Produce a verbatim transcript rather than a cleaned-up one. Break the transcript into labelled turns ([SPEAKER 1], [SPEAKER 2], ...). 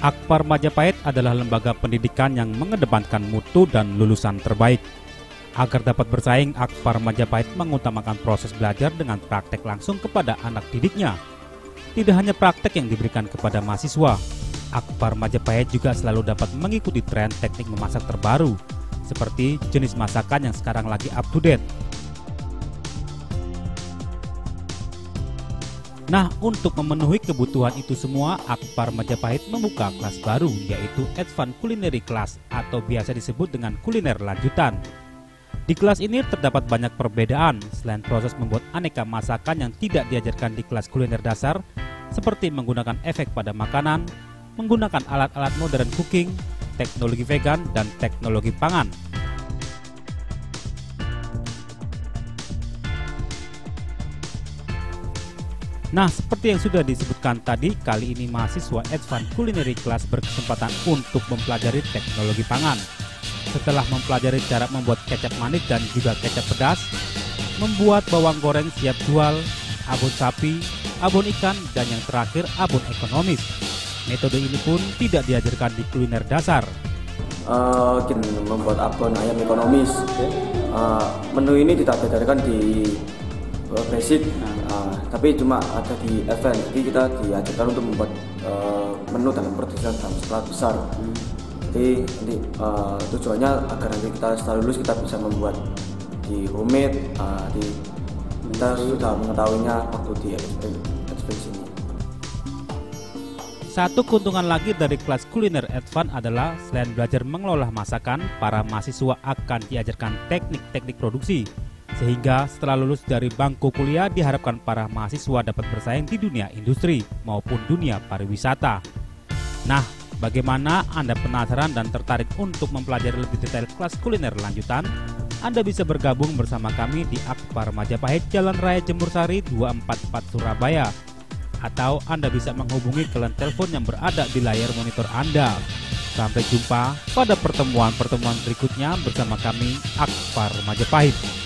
[SPEAKER 1] Akpar Majapahit adalah lembaga pendidikan yang mengedepankan mutu dan lulusan terbaik. Agar dapat bersaing, Akpar Majapahit mengutamakan proses belajar dengan praktek langsung kepada anak didiknya. Tidak hanya praktek yang diberikan kepada mahasiswa, Akpar Majapahit juga selalu dapat mengikuti tren teknik memasak terbaru, seperti jenis masakan yang sekarang lagi up to date. Nah, untuk memenuhi kebutuhan itu semua, Akpar Majapahit membuka kelas baru, yaitu Advanced Culinary Class atau biasa disebut dengan kuliner lanjutan. Di kelas ini terdapat banyak perbedaan, selain proses membuat aneka masakan yang tidak diajarkan di kelas kuliner dasar, seperti menggunakan efek pada makanan, menggunakan alat-alat modern cooking, teknologi vegan, dan teknologi pangan. Nah, seperti yang sudah disebutkan tadi, kali ini mahasiswa Advanced Culinary Class berkesempatan untuk mempelajari teknologi pangan. Setelah mempelajari cara membuat kecap manis dan juga kecap pedas, membuat bawang goreng siap jual, abon sapi, abon ikan, dan yang terakhir abon ekonomis. Metode ini pun tidak diajarkan di kuliner dasar.
[SPEAKER 2] Uh, kita membuat abon ayam ekonomis. Uh, menu ini tidak diajarkan di uh, basic, uh, tapi cuma ada di event. Jadi kita diajarkan untuk membuat uh, menu dalam produksi dalam skala besar. Jadi nanti, uh, tujuannya agar nanti kita setelah lulus kita bisa membuat di homemade. Uh, di kita sudah mengetahuinya waktu di experience ini.
[SPEAKER 1] Satu keuntungan lagi dari kelas kuliner Advance adalah selain belajar mengelola masakan, para mahasiswa akan diajarkan teknik-teknik produksi. Sehingga setelah lulus dari bangku kuliah diharapkan para mahasiswa dapat bersaing di dunia industri maupun dunia pariwisata. Nah, bagaimana Anda penasaran dan tertarik untuk mempelajari lebih detail kelas kuliner lanjutan? Anda bisa bergabung bersama kami di Akpar Majapahit Jalan Raya Jemur Sari dua empat empat Surabaya. Atau Anda bisa menghubungi ke line telepon yang berada di layar monitor Anda. Sampai jumpa pada pertemuan-pertemuan berikutnya bersama kami Akpar Majapahit.